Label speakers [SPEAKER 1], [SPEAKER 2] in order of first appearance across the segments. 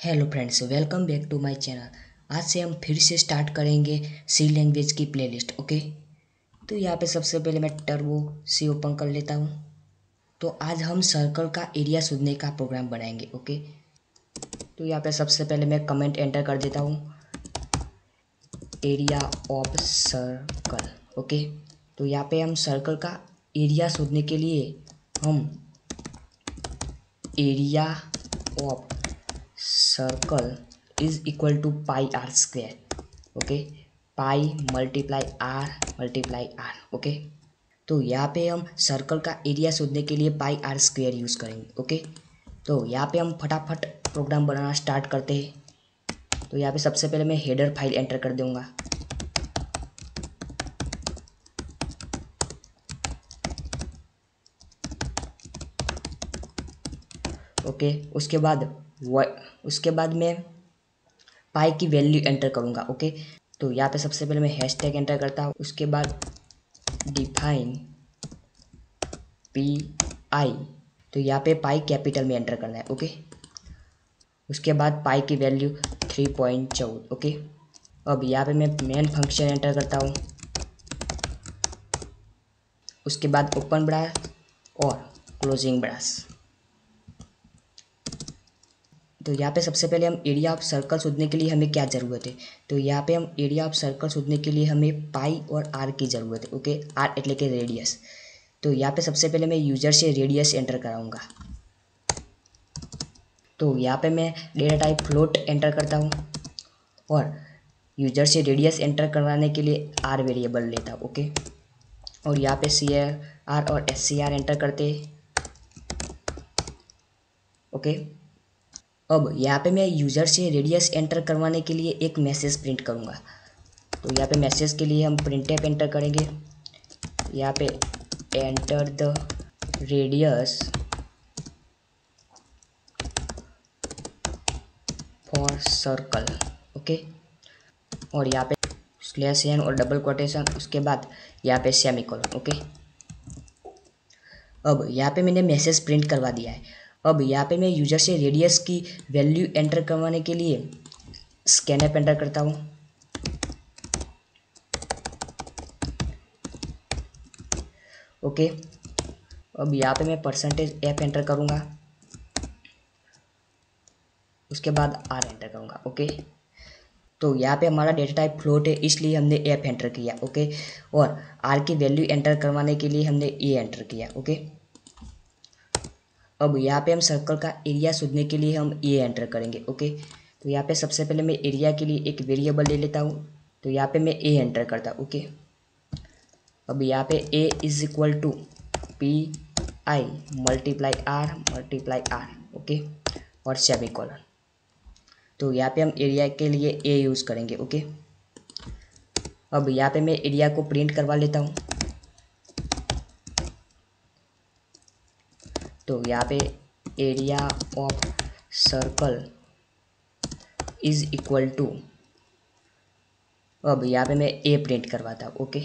[SPEAKER 1] Hello friends, welcome back to my channel. आज से हम फिर से स्टार्ट करेंगे सी लैंग्वेज की प्लेलिस्ट। ओके, तो यहाँ पे सबसे पहले मैं टर्बो सी ओपन कर लेता हूँ। तो आज हम सर्कल का एरिया शोधने का प्रोग्राम बनाएंगे। ओके, तो यहाँ पे सबसे पहले मैं कमेंट एंटर कर देता हूँ, एरिया ऑफ सर्कल। ओके, तो यहाँ पे हम सर्कल का एरिया शोधने के लिए हम area of circle is equal to pi R square. Okay, pi multiply R. Okay, तो यहाँ पे हम सर्कल का एरिया शोधने के लिए पाई आर स्क्वायर यूज़ करेंगे। ओके, तो यहाँ पे हम फटाफट प्रोग्राम बनाना स्टार्ट करते हैं। तो यहाँ पे सबसे पहले मैं हेडर फाइल एंटर कर दूंगा। ओके, उसके बाद मैं पाई की वैल्यू एंटर करूँगा। ओके, तो यहाँ पे सबसे पहले मैं हैशटैग एंटर करता हूँ। उसके बाद डिफाइन पी आई, तो यहाँ पे पाई कैपिटल में एंटर करना है। ओके, उसके बाद पाई की वैल्यू 3.14। ओके, अब यहाँ पे मैं मेन फंक्शन एंटर करता हूँ। उसके बाद ओपन ब्रैकेट और क्लोजिंग ब्रैकेट। तो यहाँ पे सबसे पहले हम एरिया ऑफ सर्कल शोधने के लिए हमें क्या ज़रूरत है। तो यहाँ पे हम एरिया ऑफ सर्कल शोधने के लिए हमें पाई और आर की ज़रूरत है। ओके, आर एटले के रेडियस। तो यहाँ पे सबसे पहले मैं यूजर से रेडियस एंटर कराऊंगा। तो यहाँ पे मैं डेटा टाइप फ्लोट एंटर करता हूँ और यूजर से रेडियस एंटर करवाने के लिए आर वेरिएबल लेता हूँ। ओके, और यहाँ पे सी आर और एस सी आर एंटर करते। ओके, अब यहाँ पे मैं यूज़र से रेडियस एंटर करवाने के लिए एक मैसेज प्रिंट करूँगा। तो यहाँ पे मैसेज के लिए हम printf एंटर करेंगे। यहाँ पे enter the radius for circle. Okay, और यहाँ पे स्लैश एन और डबल कोटेशन, उसके बाद यहाँ पे सेमीकोलन। ओके, अब यहाँ पे मैंने मैसेज प्रिंट करवा दिया है। अब यहाँ पे मैं यूजर से रेडियस की वैल्यू एंटर करवाने के लिए स्कैनएप एंटर करता हूँ। ओके, अब यहाँ पे मैं %f एंटर करूँगा। उसके बाद आर एंटर करूँगा। ओके, तो यहाँ पे हमारा डेटा टाइप फ्लोट है, इसलिए हमने एफ एंटर किया। ओके, और आर की वैल्यू एंटर करवाने के लिए हमने ए एंटर किया। ओके, अब यहाँ पे हम सर्कल का एरिया शोधने के लिए हम ए एंटर करेंगे। ओके, तो यहाँ पे सबसे पहले मैं एरिया के लिए एक वेरिएबल ले लेता हूँ। तो यहाँ पे मैं ए एंटर करता हूँ। ओके, अब यहाँ पे A is equal to P I multiply R. Okay, और सेमीकोलन। तो यहाँ पे हम एरिया के लिए ए यूज़ करेंगे। ओके, अब यहाँ पे मैं एरिया को प्रिंट करवा लेता हूँ। तो यहाँ पे area of circle is equal to, अब यहाँ पे मैं ए प्रिंट करवाता हूँ। ओके,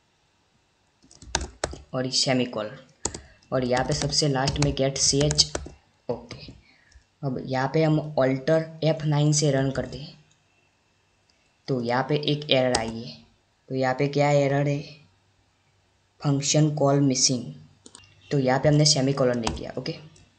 [SPEAKER 1] और सेमीकोलन, और यहाँ पे सबसे लास्ट में गेट सी एच। ओके, अब यहाँ पे हम ऑल्टर F9 से रन करते हैं। तो यहाँ पे एक एरर आई है। तो यहाँ पे क्या एरर है, फंक्शन कॉल मिसिंग। तो यहाँ पे हमने सेमीकोलन नहीं किया। ओके,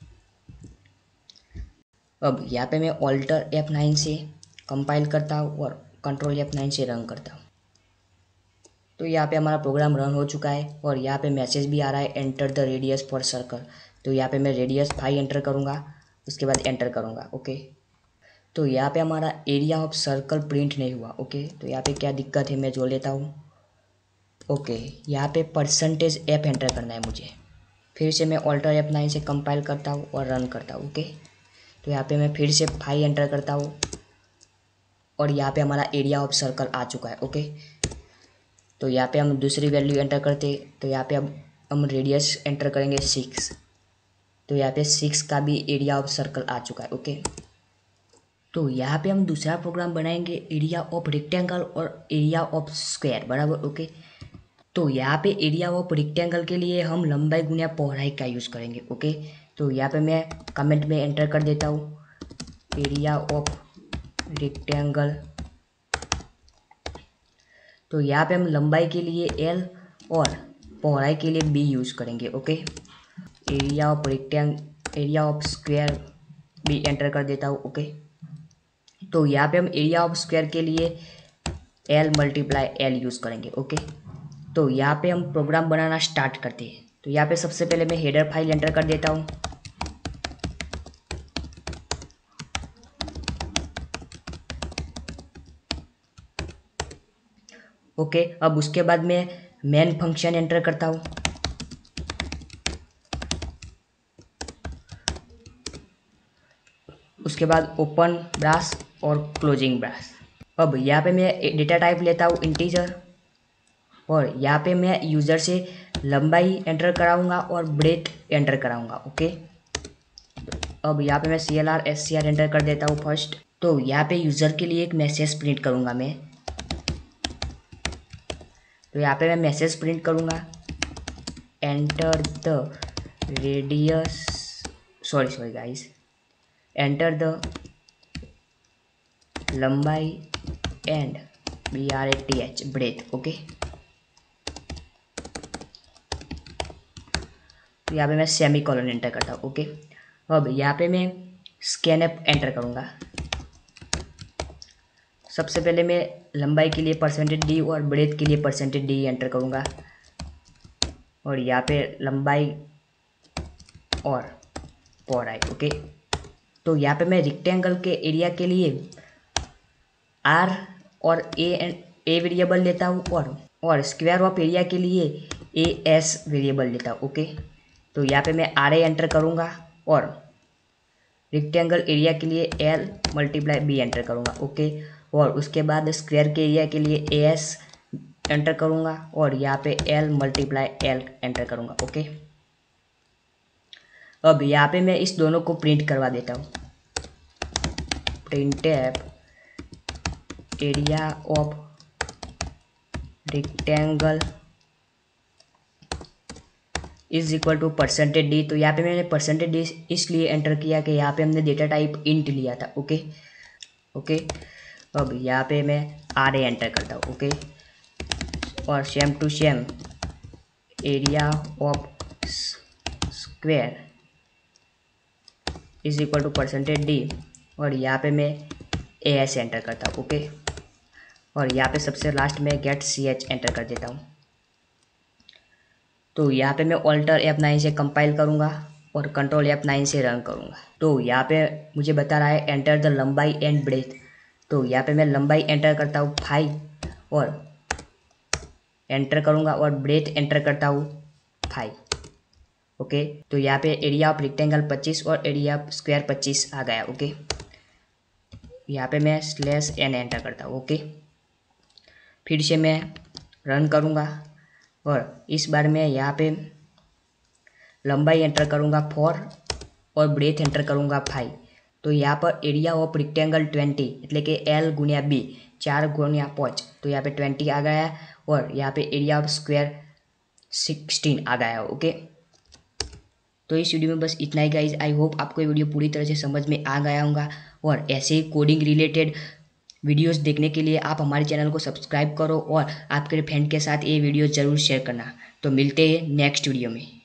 [SPEAKER 1] अब यहाँ पे मैं ऑल्टर F9 से कंपाइल करता हूँ और कंट्रोल F9 से रन करता हूँ। तो यहाँ पे हमारा प्रोग्राम रन हो चुका है और यहाँ पे मैसेज भी आ रहा है, enter the radius for circle. तो यहाँ पे मैं रेडियस 5 एंटर करूँगा, उसके बाद एंटर करूँगा। ओके, तो यहाँ पे हमारा एरिया ऑफ सर्कल प्रिंट नहीं हुआ। ओके, तो यहाँ पे क्या दिक्कत है मैं जो लेता हूँ। ओके, यहाँ पे %f एंटर करना है मुझे। फिर से मैं ऑल्टर F9 से कंपाइल करता हूँ और रन करता हूँ। ओके, तो यहाँ पे मैं फिर से 5 एंटर करता हूँ और यहाँ पे हमारा एरिया ऑफ सर्कल आ चुका है। ओके, तो यहाँ पे हम दूसरी वैल्यू एंटर करते। तो यहाँ पे अब हम रेडियस एंटर करेंगे 6। तो यहाँ पे 6 का भी एरिया ऑफ सर्कल आ चुका है। ओके, तो यहाँ पे हम दूसरा प्रोग्राम बनाएंगे, एरिया ऑफ रेक्टेंगल और एरिया ऑफ स्क्वायर। बराबर। ओके, तो यहाँ पे एरिया ऑफ रेक्टेंगल के लिए हम लंबाई गुना पौड़ाई का यूज़ करेंगे। ओके, तो यहाँ पे मैं कमेंट में एंटर कर देता हूँ, एरिया ऑफ रेक्टेंगल। तो यहाँ पे हम लंबाई के लिए L और पौड़ाई के लिए B यूज़ करेंगे। Okay, area of square B enter कर देता हूँ। ओके, तो यहाँ पे हम एरिया ऑफ स्क्वायर के लिए L मल्टीप्लाई L यूज़ करेंगे। ओके, तो यहाँ पे हम प्रोग्राम बनाना स्टार्ट करते हैं। तो यहाँ पे सबसे पहले मैं हेडर फाइल एंटर कर देता हूँ। ओके, अब उसके बाद मैं मेन फंक्शन एंटर करता हूँ। उसके बाद ओपन ब्रास और क्लोजिंग ब्रास। अब यहाँ पे मैं डेटा टाइप लेता हूँ इंटीजर, और यहाँ पे मैं यूज़र से लंबाई एंटर कराऊंगा और ब्रेथ एंटर कराऊंगा। ओके, अब यहाँ पे मैं CLR SCR एंटर कर देता हूँ फर्स्ट। तो यहाँ पे यूज़र के लिए एक मैसेज प्रिंट करूँगा मैं। तो यहाँ पे मैं मैसेज प्रिंट करूँगा, enter the radius, sorry guys, enter the लंबाई एंड BRATH ब्रेथ। ओके, तो यहाँ पे मैं सेमी कॉलन एंटर करता हूँ। ओके, अब यहाँ पे मैं स्कैनअप एंटर करूँगा। सबसे पहले मैं लंबाई के लिए %d और ब्रेथ के लिए %d एंटर करूँगा, और यहाँ पे लंबाई और पौड़ाई। ओके, तो यहाँ पे मैं रेक्टेंगल के एरिया के लिए R और A वेरिएबल लेता हूँ, और स्क्वायर ऑफ एरिया के लिए AS वेरिएबल लेता हूँ। ओके, तो यहाँ पे मैं RA एंटर करूँगा, और रेक्टेंगल एरिया के लिए L मल्टीप्लाई B एंटर करूँगा। ओके, और उसके बाद स्क्वायर के एरिया के लिए AS एंटर करूँगा, और यहाँ पे L मल्टीप्लाई L एंटर करूँगा। ओके, अब यहाँ पे मैं इस दोनों को प्रिंट करवा देता हूँ। printf area of rectangle is equal to %d। तो यहाँ पे मैंने %d इसलिए एंटर किया कि यहाँ पे हमने डेटा टाइप इंट लिया था। ओके, अब यहाँ पे मैं RA एंटर करता हूँ। ओके, और same to same area of square is equal to %d, और यहाँ पे मैं AS एंटर करता हूँ। ओके, और यहाँ पे सबसे लास्ट में गेट CH एंटर कर देता हूँ। तो यहाँ पे मैं ऑल्टर F9 से कंपाइल करूँगा और कंट्रोल F9 से रन करूँगा। तो यहाँ पे मुझे बता रहा है एंटर द लंबाई एंड ब्रेथ। तो यहाँ पे मैं लंबाई एंटर करता हूँ 5 और एंटर करूँगा, और ब्रेथ एंटर करता हूँ 5। ओके, तो यहाँ पे एरिया ऑफ रेक्टेंगल 25 और एरिया ऑफ स्क्वायर 25 आ गया। ओके, यहाँ पे मैं /n एंटर करता हूँ। ओके, फिर से मैं रन करूँगा, और इस बार मैं यहाँ पे लंबाई एंटर करूँगा 4 और ब्रेथ एंटर करूँगा 5। तो यहाँ पर एरिया ऑफ रेक्टेंगल 20 એટલે કે L गुणिया B 4 गुणिया 5, तो यहाँ पे 20 आ गया, और यहाँ पे एरिया ऑफ स्क्वायर 16 आ गया। ओके, तो इस वीडियो में बस इतना ही गाइज। आई होप आपको ये वीडियो पूरी तरह से समझ में आ गया होगा, और ऐसे ही कोडिंग रिलेटेड वीडियोस देखने के लिए आप हमारे चैनल को सब्सक्राइब करो, और आपके फ्रेंड के साथ ये वीडियो ज़रूर शेयर करना। तो मिलते हैं नेक्स्ट वीडियो में।